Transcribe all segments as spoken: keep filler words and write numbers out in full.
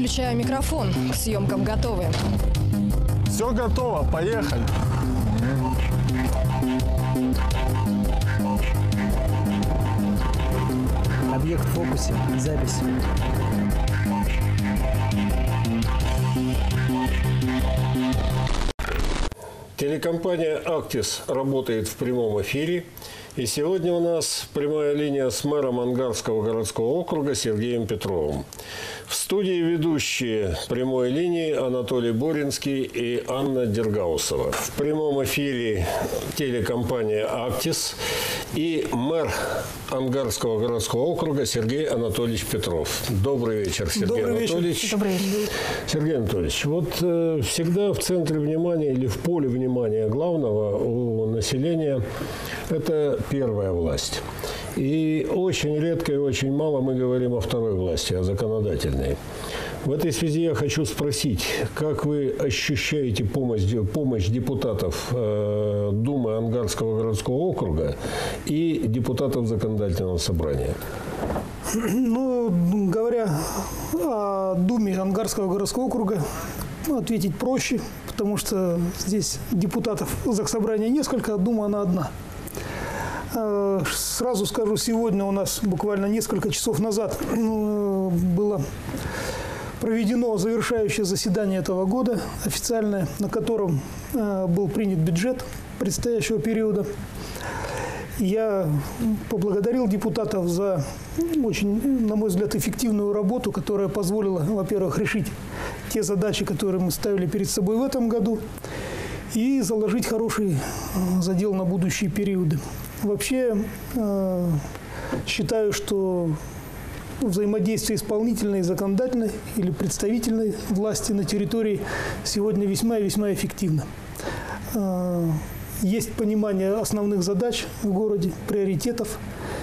Включаю микрофон. К съемкам готовы. Все готово, поехали. Объект в фокусе. Запись. Телекомпания «Актис» работает в прямом эфире. И сегодня у нас прямая линия с мэром Ангарского городского округа Сергеем Петровым. В студии ведущие прямой линии Анатолий Боринский и Анна Дергаусова. В прямом эфире телекомпания «Актис» и мэр Ангарского городского округа Сергей Анатольевич Петров. Добрый вечер, Сергей Добрый Анатольевич. Вечер. Добрый вечер. Сергей Анатольевич, вот э, всегда в центре внимания или в поле внимания главного у населения это первая власть. И очень редко и очень мало мы говорим о второй власти, о законодательной. В этой связи я хочу спросить, как вы ощущаете помощь, помощь депутатов э, Думы Ангарского городского округа и депутатов Законодательного собрания? Ну, говоря о Думе Ангарского городского округа, ответить проще, потому что здесь депутатов Заксобрания несколько, а Дума она одна. Сразу скажу, сегодня у нас буквально несколько часов назад было проведено завершающее заседание этого года, официальное, на котором был принят бюджет предстоящего периода. Я поблагодарил депутатов за очень, на мой взгляд, эффективную работу, которая позволила, во-первых, решить те задачи, которые мы ставили перед собой в этом году, и заложить хороший задел на будущие периоды. Вообще, э, считаю, что взаимодействие исполнительной, законодательной или представительной власти на территории сегодня весьма и весьма эффективно. Э, есть понимание основных задач в городе, приоритетов.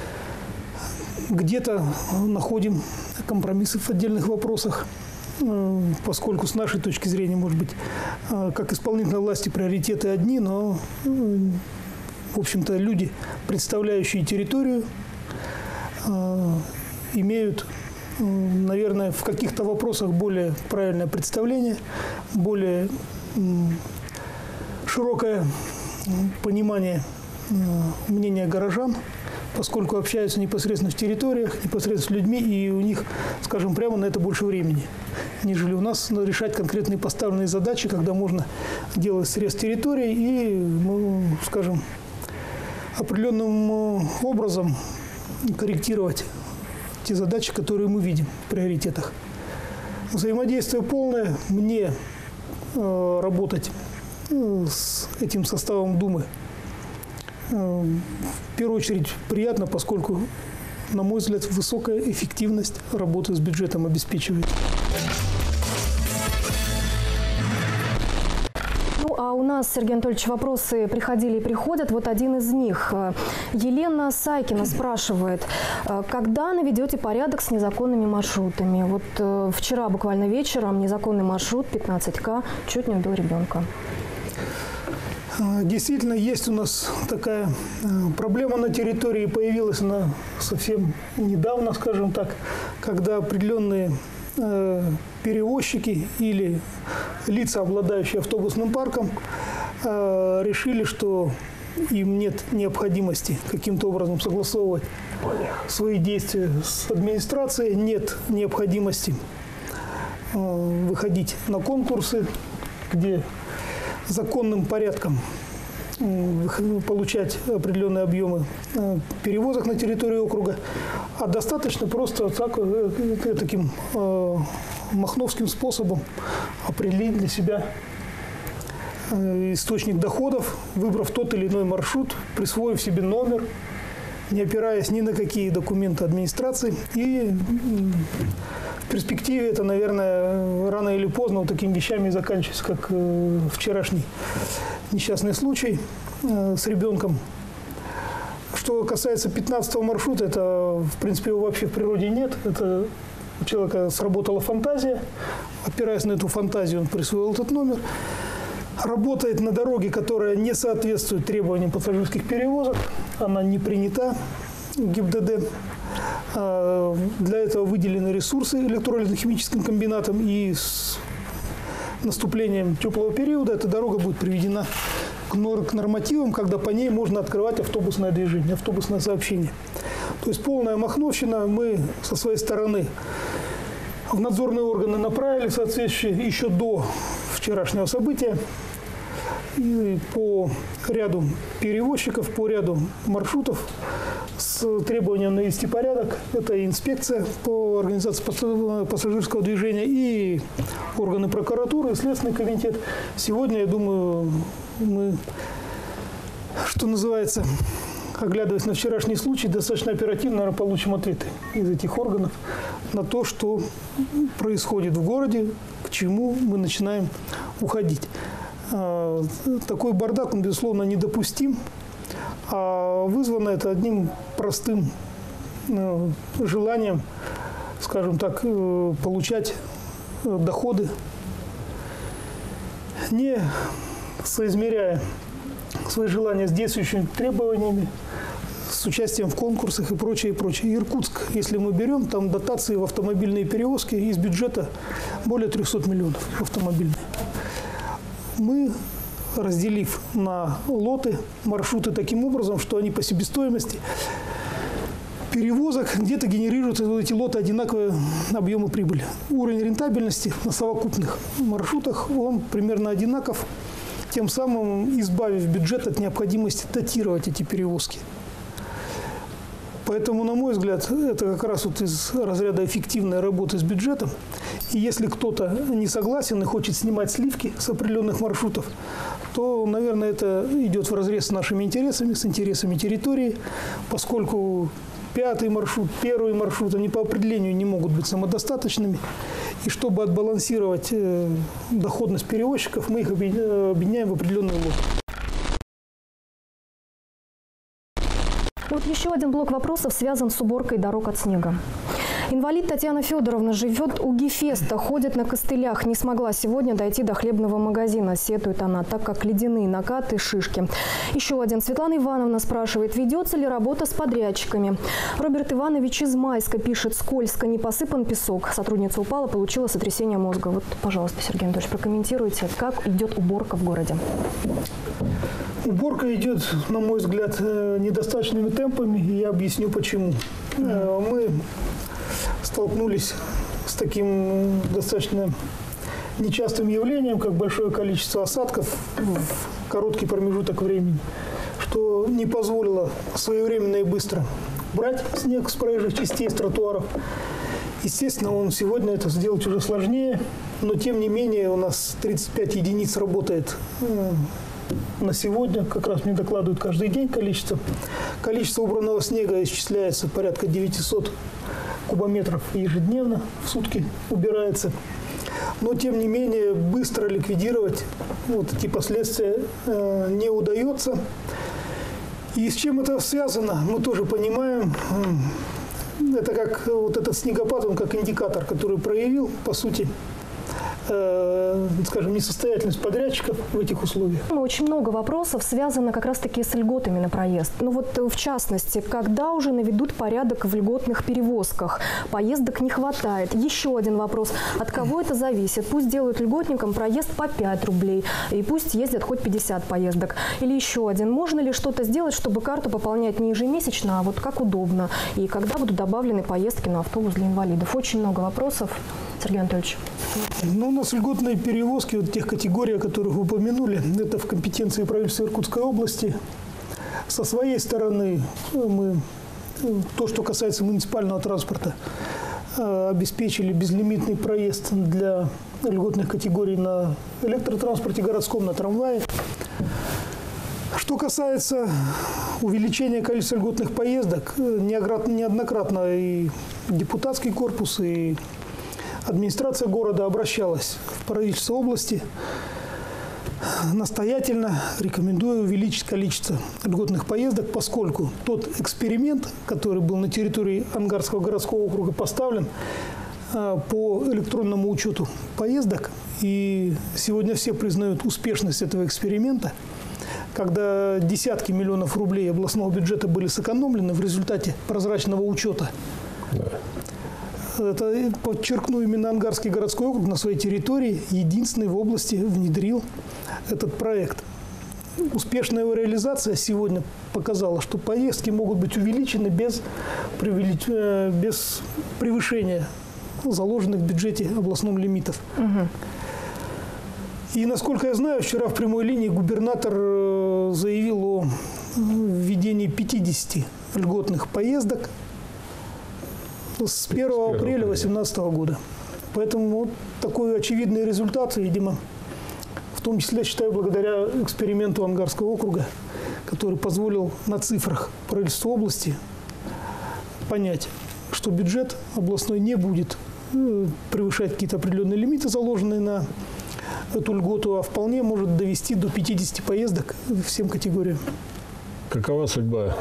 Где-то находим компромиссы в отдельных вопросах, э, поскольку с нашей точки зрения, может быть, э, как исполнительной власти приоритеты одни, но э, в общем-то, люди, представляющие территорию, э, имеют, э, наверное, в каких-то вопросах более правильное представление, более э, широкое понимание э, мнения горожан, поскольку общаются непосредственно в территориях, непосредственно с людьми, и у них, скажем прямо, на это больше времени, нежели у нас решать конкретные поставленные задачи, когда можно делать срез территории и, ну, скажем, определенным образом корректировать те задачи, которые мы видим в приоритетах. Взаимодействие полное. Мне э, работать э, с этим составом Думы э, в первую очередь приятно, поскольку, на мой взгляд, высокая эффективность работы с бюджетом обеспечивает. А у нас, Сергей Анатольевич, вопросы приходили и приходят. Вот один из них. Елена Сайкина спрашивает, когда наведете порядок с незаконными маршрутами? Вот э, вчера буквально вечером незаконный маршрут пятнадцать ка чуть не убил ребенка. Действительно, есть у нас такая проблема на территории. Появилась она совсем недавно, скажем так, когда определенные перевозчики или лица, обладающие автобусным парком, решили, что им нет необходимости каким-то образом согласовывать свои действия с администрацией, нет необходимости выходить на конкурсы, где законным порядком получать определенные объемы перевозок на территории округа, а достаточно просто так, таким э, махновским способом определить для себя э, источник доходов, выбрав тот или иной маршрут, присвоив себе номер, не опираясь ни на какие документы администрации. И в перспективе это, наверное, рано или поздно вот такими вещами заканчивается, как э, вчерашний несчастный случай э, с ребенком. Что касается пятнадцатого маршрута, это, в принципе, его вообще в природе нет. Это у человека сработала фантазия. Опираясь на эту фантазию, он присвоил этот номер. Работает на дороге, которая не соответствует требованиям пассажирских перевозок. Она не принята ГИБДД. Для этого выделены ресурсы электролизно-химическим комбинатом, и с наступлением теплого периода эта дорога будет приведена к нормативам, когда по ней можно открывать автобусное движение, автобусное сообщение. То есть полная махновщина. Мы со своей стороны в надзорные органы направили соответствующие еще до вчерашнего события. И по ряду перевозчиков, по ряду маршрутов с требованием навести порядок. Это и инспекция по организации пассажирского движения, и органы прокуратуры, и Следственный комитет. Сегодня, я думаю, мы, что называется, оглядываясь на вчерашний случай, достаточно оперативно, наверное, получим ответы из этих органов на то, что происходит в городе, к чему мы начинаем уходить. Такой бардак, он, безусловно, недопустим, а вызвано это одним простым желанием, скажем так, получать доходы, не соизмеряя свои желания с действующими требованиями, с участием в конкурсах и прочее, и прочее. Иркутск, если мы берем, там дотации в автомобильные перевозки из бюджета более трёхсот миллионов автомобильные. Мы, разделив на лоты маршруты таким образом, что они по себестоимости перевозок где-то генерируют эти лоты одинаковые объемы прибыли. Уровень рентабельности на совокупных маршрутах, он примерно одинаков, тем самым избавив бюджет от необходимости датировать эти перевозки. Поэтому, на мой взгляд, это как раз вот из разряда эффективной работы с бюджетом. И если кто-то не согласен и хочет снимать сливки с определенных маршрутов, то, наверное, это идет вразрез с нашими интересами, с интересами территории, поскольку пятый маршрут, первый маршрут, они по определению не могут быть самодостаточными. И чтобы отбалансировать доходность перевозчиков, мы их объединяем в определенный лот. Вот еще один блок вопросов связан с уборкой дорог от снега. Инвалид Татьяна Федоровна живет у Гефеста, ходит на костылях, не смогла сегодня дойти до хлебного магазина, сетует она, так как ледяные накаты, шишки. Еще один. Светлана Ивановна спрашивает, ведется ли работа с подрядчиками. Роберт Иванович из Майска пишет, скользко, не посыпан песок. Сотрудница упала, получила сотрясение мозга. Вот, пожалуйста, Сергей Анатольевич, прокомментируйте, как идет уборка в городе. Уборка идет, на мой взгляд, недостаточными темпами, и я объясню почему. Мы столкнулись с таким достаточно нечастым явлением, как большое количество осадков в короткий промежуток времени, что не позволило своевременно и быстро брать снег с проезжих частей, с тротуаров. Естественно, он сегодня это сделать уже сложнее, но тем не менее у нас тридцать пять единиц работает на сегодня, как раз мне докладывают каждый день количество. Количество убранного снега исчисляется порядка девятисот кубометров ежедневно в сутки убирается. Но, тем не менее, быстро ликвидировать вот эти последствия э, не удается. И с чем это связано, мы тоже понимаем. Это как вот этот снегопад, он как индикатор, который проявил, по сути, скажем, несостоятельность подрядчиков в этих условиях. Очень много вопросов связано как раз-таки с льготами на проезд. Ну вот, в частности, когда уже наведут порядок в льготных перевозках? Поездок не хватает. Еще один вопрос. От кого это зависит? Пусть делают льготникам проезд по пять рублей, и пусть ездят хоть пятьдесят поездок. Или еще один. Можно ли что-то сделать, чтобы карту пополнять не ежемесячно, а вот как удобно? И когда будут добавлены поездки на автобус для инвалидов? Очень много вопросов. Сергей Анатольевич. Ну, у нас льготные перевозки, вот тех категорий, о которых вы упомянули, это в компетенции правительства Иркутской области. Со своей стороны мы, то, что касается муниципального транспорта, обеспечили безлимитный проезд для льготных категорий на электротранспорте городском, на трамвае. Что касается увеличения количества льготных поездок, неоднократно и депутатский корпус, и администрация города обращалась в правительство области, настоятельно рекомендуя увеличить количество льготных поездок, поскольку тот эксперимент, который был на территории Ангарского городского округа поставлен по электронному учету поездок, и сегодня все признают успешность этого эксперимента, когда десятки миллионов рублей областного бюджета были сэкономлены в результате прозрачного учета Это, подчеркну, именно Ангарский городской округ на своей территории единственный в области внедрил этот проект. Успешная его реализация сегодня показала, что поездки могут быть увеличены без, без превышения заложенных в бюджете областном лимитов. Угу. И, насколько я знаю, вчера в прямой линии губернатор заявил о введении пятидесяти льготных поездок с первого апреля две тысячи восемнадцатого года. Поэтому вот такой очевидный результат, видимо, в том числе, считаю, благодаря эксперименту Ангарского округа, который позволил на цифрах правительства области понять, что бюджет областной не будет превышать какие-то определенные лимиты, заложенные на эту льготу, а вполне может довести до пятидесяти поездок всем категориям. Какова судьба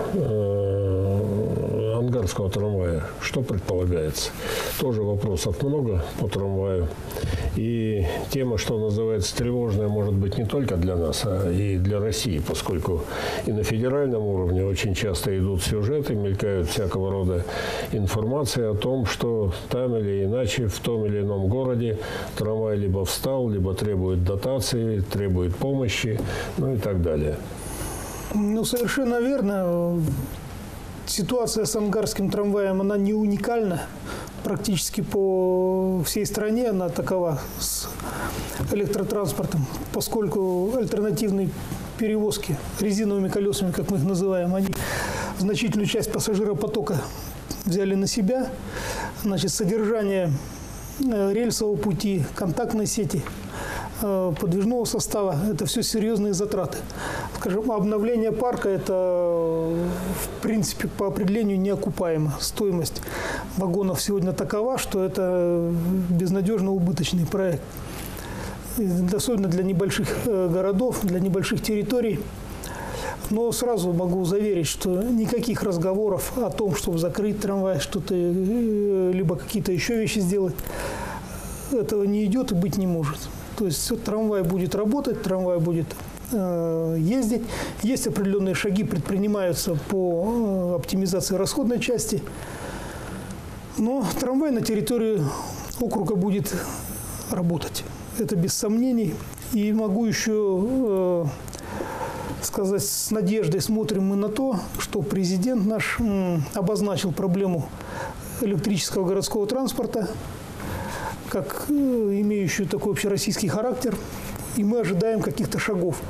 э, ангарского трамвая? Что предполагается? Тоже вопросов много по трамваю. И тема, что называется, тревожная, может быть не только для нас, а и для России, поскольку и на федеральном уровне очень часто идут сюжеты, мелькают всякого рода информация о том, что там или иначе, в том или ином городе трамвай либо встал, либо требует дотации, требует помощи, ну и так далее. Ну, совершенно верно. Ситуация с ангарским трамваем, она не уникальна. Практически по всей стране она такова с электротранспортом, поскольку альтернативные перевозки резиновыми колесами, как мы их называем, они значительную часть пассажиропотока взяли на себя. Значит, содержание рельсового пути, контактной сети, подвижного состава – это все серьезные затраты. Скажем, обновление парка – это, в принципе, по определению неокупаемо. Стоимость вагонов сегодня такова, что это безнадежно убыточный проект. Особенно для небольших городов, для небольших территорий. Но сразу могу заверить, что никаких разговоров о том, чтобы закрыть трамвай, что-то, либо какие-то еще вещи сделать, этого не идет и быть не может. То есть трамвай будет работать, трамвай будет э, ездить. Есть определенные шаги, предпринимаются по э, оптимизации расходной части. Но трамвай на территории округа будет работать. Это без сомнений. И могу еще э, сказать, с надеждой смотрим мы на то, что президент наш э, обозначил проблему электрического городского транспорта как имеющую такой общероссийский характер, и мы ожидаем каких-то шагов.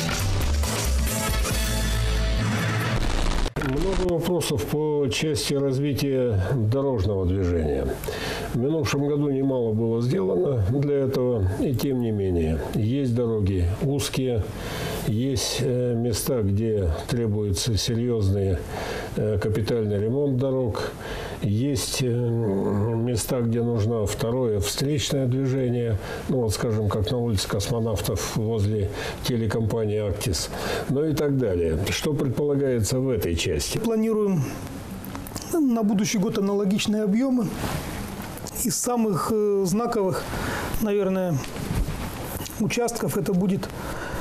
Много вопросов по части развития дорожного движения. В минувшем году немало было сделано для этого, и тем не менее. Есть дороги узкие, есть места, где требуется серьезный капитальный ремонт дорог. Есть места, где нужно второе встречное движение, ну вот, скажем, как на улице Космонавтов возле телекомпании «Актис», ну и так далее. Что предполагается в этой части? Планируем на будущий год аналогичные объемы. Из самых знаковых, наверное, участков это будет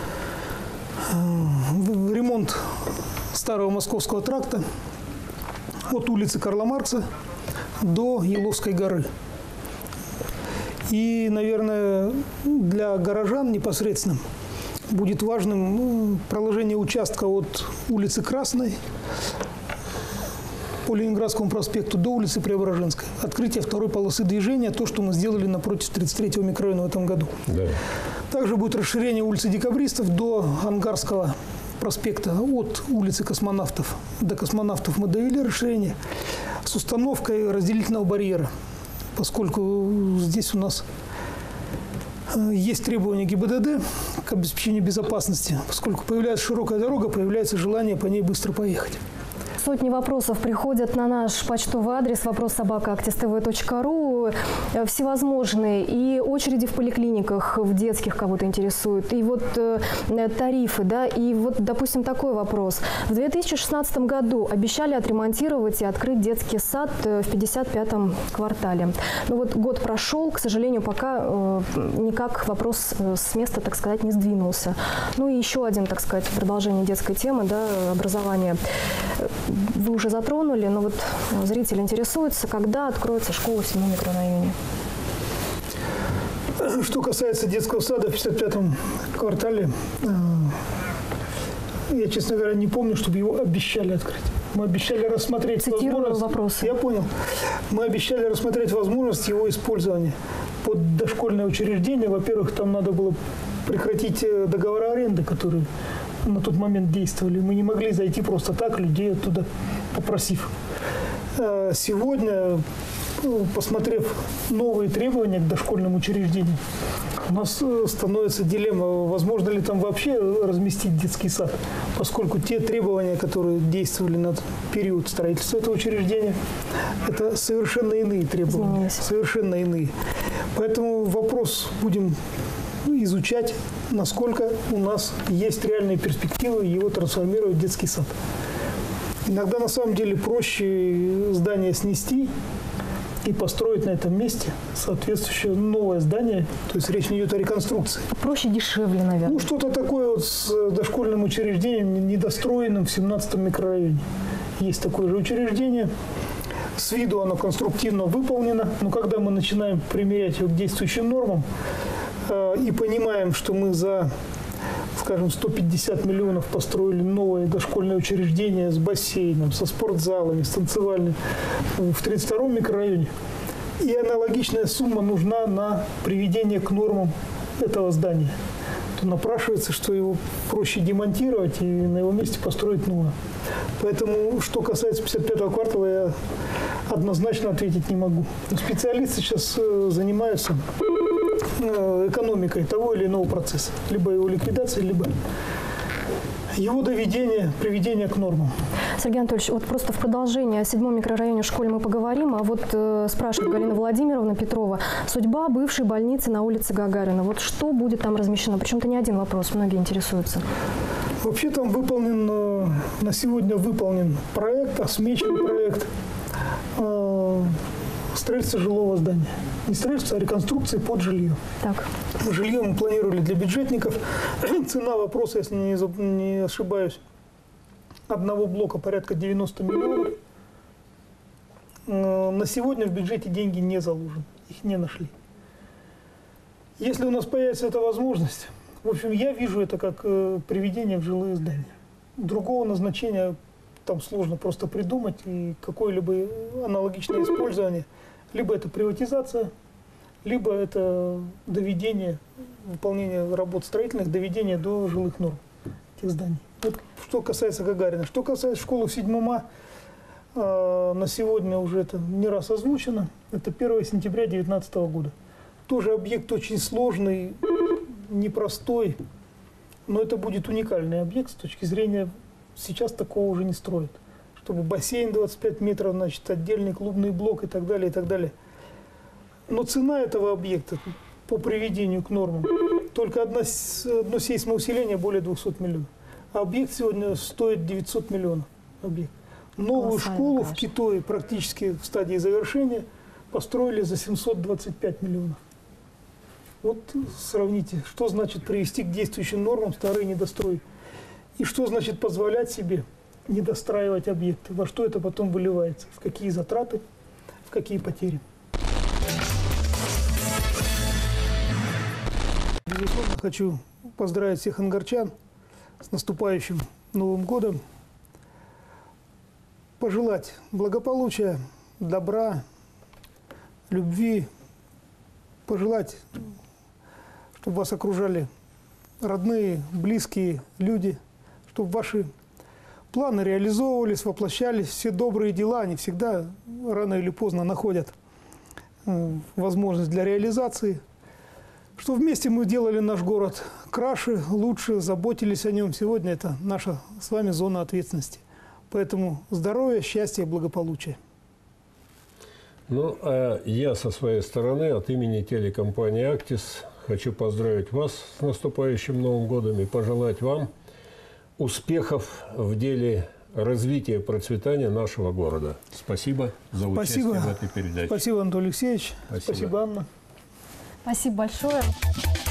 ремонт старого Московского тракта от улицы Карла Маркса до Еловской горы. И, наверное, для горожан непосредственно будет важным проложение участка от улицы Красной по Ленинградскому проспекту до улицы Преображенской. Открытие второй полосы движения, то, что мы сделали напротив тридцать третьего микрорайона в этом году. Да. Также будет расширение улицы Декабристов до Ангарского проспекта от улицы Космонавтов до Космонавтов. Мы довели расширение с установкой разделительного барьера, поскольку здесь у нас есть требования ГИБДД к обеспечению безопасности. Поскольку появляется широкая дорога, появляется желание по ней быстро поехать. Сотни вопросов приходят на наш почтовый адрес вопрос собака актис тэ вэ точка ру, всевозможные, и очереди в поликлиниках, в детских кого-то интересуют, и вот э, тарифы, да, и вот, допустим, такой вопрос. В две тысячи шестнадцатом году обещали отремонтировать и открыть детский сад в пятьдесят пятом квартале. Но вот год прошел, к сожалению, пока э, никак вопрос с места, так сказать, не сдвинулся. Ну и еще один, так сказать, продолжение детской темы, да, образования. вы уже затронули, но вот зритель интересуется, когда откроется школа в седьмом микрорайоне. Что касается детского сада в пятьдесят пятом квартале, я, честно говоря, не помню, чтобы его обещали открыть. Мы обещали рассмотреть Цитирую возможность... вопросы. Я понял. Мы обещали рассмотреть возможность его использования под дошкольное учреждение. Во-первых, там надо было прекратить договора аренды, которые на тот момент действовали. Мы не могли зайти просто так, людей оттуда попросив. Сегодня, посмотрев новые требования к дошкольным учреждениям, у нас становится дилемма, возможно ли там вообще разместить детский сад, поскольку те требования, которые действовали на период строительства этого учреждения, это совершенно иные требования, Изменились. совершенно иные. Поэтому вопрос будем изучать, насколько у нас есть реальные перспективы его трансформировать в детский сад. Иногда на самом деле проще здание снести и построить на этом месте соответствующее новое здание. То есть речь не идет о реконструкции. Проще, дешевле, наверное. Ну, что-то такое вот с дошкольным учреждением, недостроенным в семнадцатом микрорайоне. Есть такое же учреждение. С виду оно конструктивно выполнено. Но когда мы начинаем примерять его к действующим нормам э, и понимаем, что мы за, скажем, сто пятьдесят миллионов построили новое дошкольное учреждение с бассейном, со спортзалами, с танцевальным в тридцать втором микрорайоне. И аналогичная сумма нужна на приведение к нормам этого здания. То напрашивается, что его проще демонтировать и на его месте построить новое. Поэтому, что касается пятьдесят пятого квартала, я однозначно ответить не могу. Но специалисты сейчас занимаются экономикой того или иного процесса. Либо его ликвидации, либо его доведения, приведения к нормам. Сергей Анатольевич, вот просто в продолжение о седьмом микрорайоне в школе мы поговорим, а вот э, спрашивает Галина Владимировна Петрова, судьба бывшей больницы на улице Гагарина, вот что будет там размещено? Причем-то не один вопрос, многие интересуются. Вообще там выполнен, на сегодня выполнен проект, осмечен проект э, строительства жилого здания. Не строительства, а реконструкции под жилье. Так. Жилье мы планировали для бюджетников. Цена вопроса, если не, не ошибаюсь, одного блока порядка девяносто миллионов. На сегодня в бюджете деньги не заложены, их не нашли. Если у нас появится эта возможность, в общем, я вижу это как приведение в жилые здания. Другого назначения там сложно просто придумать, и какое-либо аналогичное использование. Либо это приватизация, либо это доведение, выполнение работ строительных, доведение до жилых норм этих зданий. Вот что касается Гагарина. Что касается школы в седьмом А, э, на сегодня уже это не раз озвучено. Это первое сентября две тысячи девятнадцатого года. Тоже объект очень сложный, непростой, но это будет уникальный объект с точки зрения, сейчас такого уже не строят. Чтобы бассейн двадцать пять метров, значит, отдельный клубный блок и так далее, и так далее. Но цена этого объекта по приведению к нормам, только одно, одно сейсмоусиление более двухсот миллионов. А объект сегодня стоит девятьсот миллионов. Объект. Новую школу в Китае практически в стадии завершения построили за семьсот двадцать пять миллионов. Вот сравните, что значит привести к действующим нормам старые недострои. И что значит позволять себе не достраивать объекты, во что это потом выливается, в какие затраты, в какие потери. Безусловно, хочу поздравить всех ангарчан с наступающим Новым годом, пожелать благополучия, добра, любви, пожелать, чтобы вас окружали родные, близкие люди, чтобы ваши планы реализовывались, воплощались. Все добрые дела, они всегда рано или поздно находят возможность для реализации. Что вместе мы делали наш город краше, лучше, заботились о нем. Сегодня это наша с вами зона ответственности. Поэтому здоровья, счастья и благополучия. Ну, а я со своей стороны от имени телекомпании «Актис» хочу поздравить вас с наступающим Новым годом и пожелать вам успехов в деле развития и процветания нашего города. Спасибо за участие Спасибо. в этой передаче. Спасибо, Антон Алексеевич. Спасибо, Спасибо, Анна. Спасибо большое.